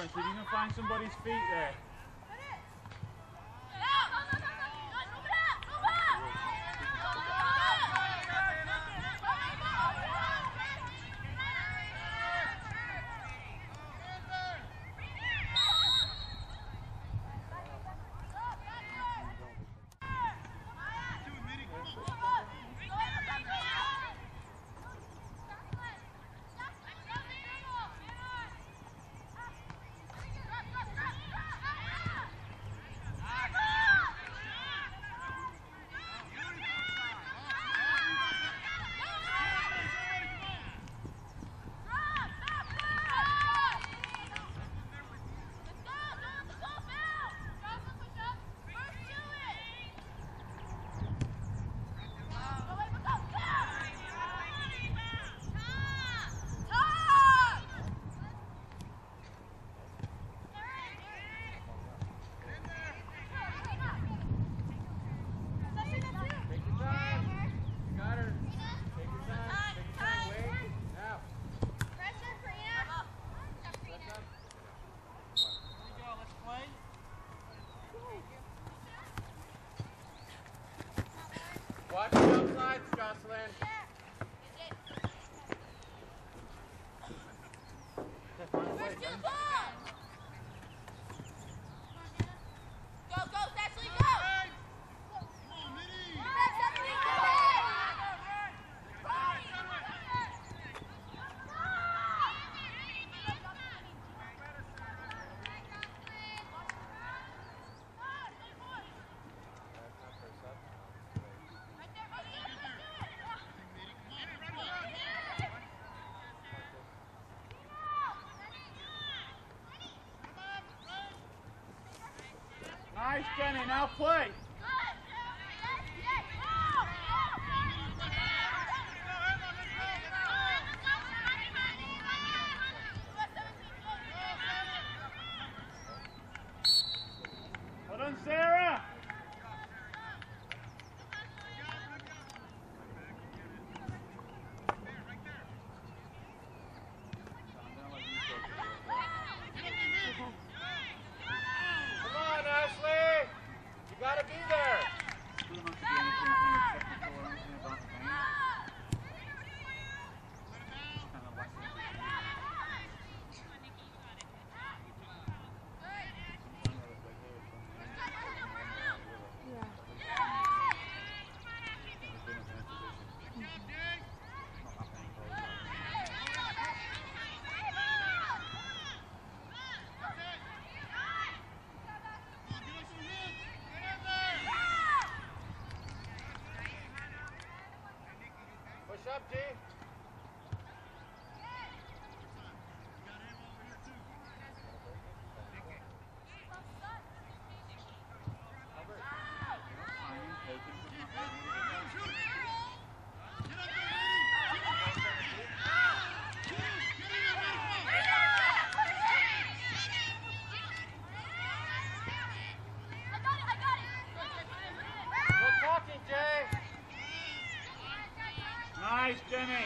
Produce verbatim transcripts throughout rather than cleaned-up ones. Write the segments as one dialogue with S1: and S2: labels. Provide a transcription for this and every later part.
S1: scoring. See if you can find somebody's feet there. Watch the outside, Jocelyn.
S2: Where's the ball? Go, go, Ashley, go!
S1: Nice, Jenny. Now play. Well done, Sarah.
S3: Gotta be there. Push up, G.
S1: Nice, Jenny.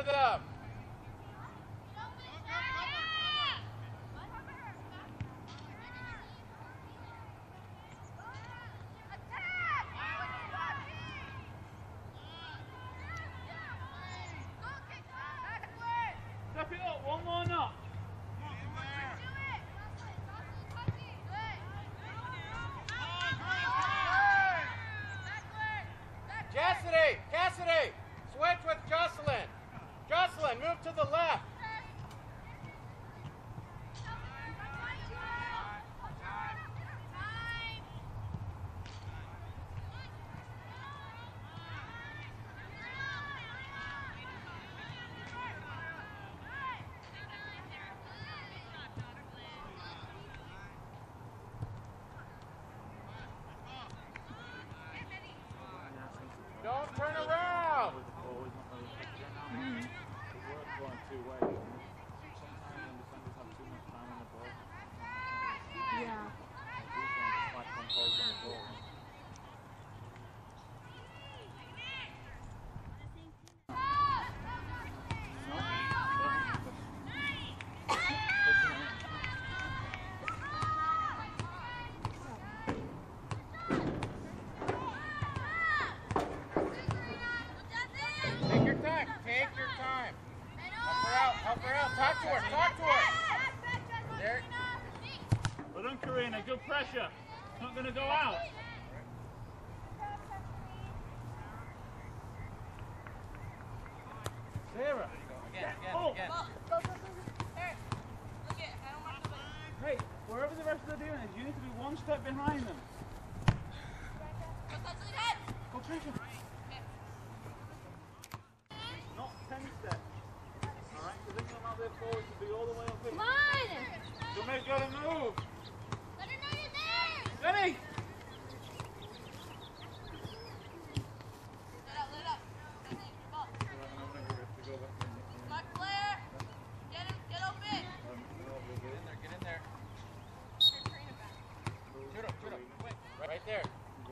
S3: with it up.
S1: Step it up, one more notch.
S3: Cassidy, Cassidy, switch with Jocelyn. Jocelyn, move to the left. Don't turn around.
S4: Yeah.
S3: Take your time. Take your time. Help her out. Help her out. Talk to her. Talk to her. There.
S1: Well done, Karina. Good pressure. It's not going to go out. Sarah.
S3: Again, again,
S1: Oh.
S3: again.
S1: Hey, wherever the rest of them are doing is, you need to be one step behind them. Go pressure. Not ten steps. Alright, so this one out there forward to be all the way up here.
S4: Come on!
S1: So make gotta move.
S2: Let her know you're there!
S1: Ready?
S2: Let up, let up. Ball. Mark Blair. Get him, get open.
S3: Get in there. Get in there. Shoot him. Shoot him. Quick. Right there.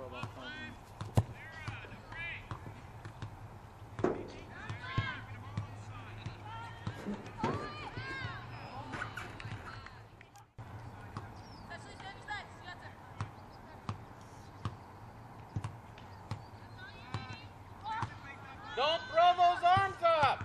S2: Ashley's good, he's back. You got there.
S3: Don't throw those arms up.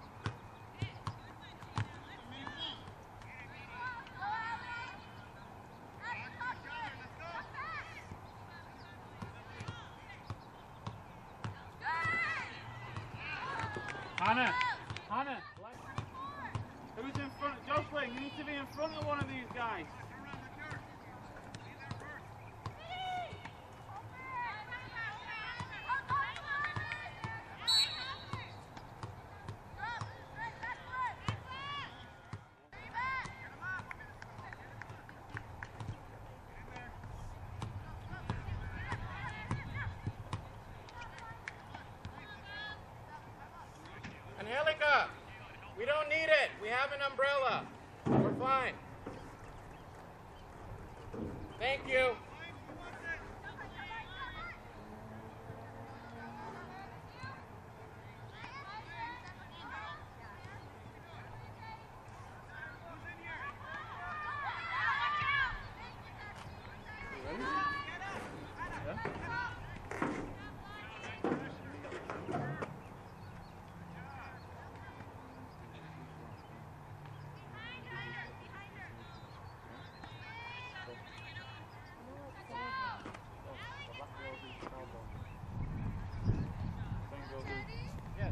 S1: Hannah. Hannah. Who's in front? Jocelyn, you need to be in front of one of these guys.
S3: Angelica, we don't need it. We have an umbrella. We're fine. Thank you. Yes.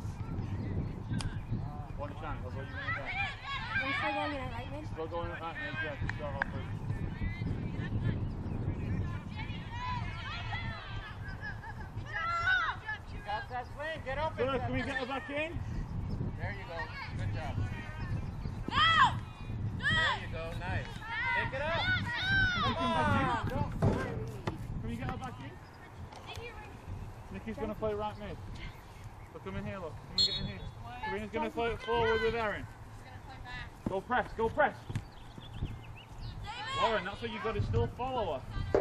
S1: One chance, that's all you're going to get.
S4: We're still going in at right mid.
S1: Still going at that mid, yeah, to start off with.
S3: You got that swing. Get open.
S1: Good, can we get her back in?
S3: There you go. Good job.
S2: Go!
S3: There you go. Nice. Pick it up.
S1: Can we
S3: Come
S1: come back in?
S3: on. Don't.
S1: Can we get her back in? Nikki's going to play right mid. So come in here, look. Can we get in here? Karina's going to play it forward with Erin. Go press, go press. Lauren, that's what you've got to still follow her.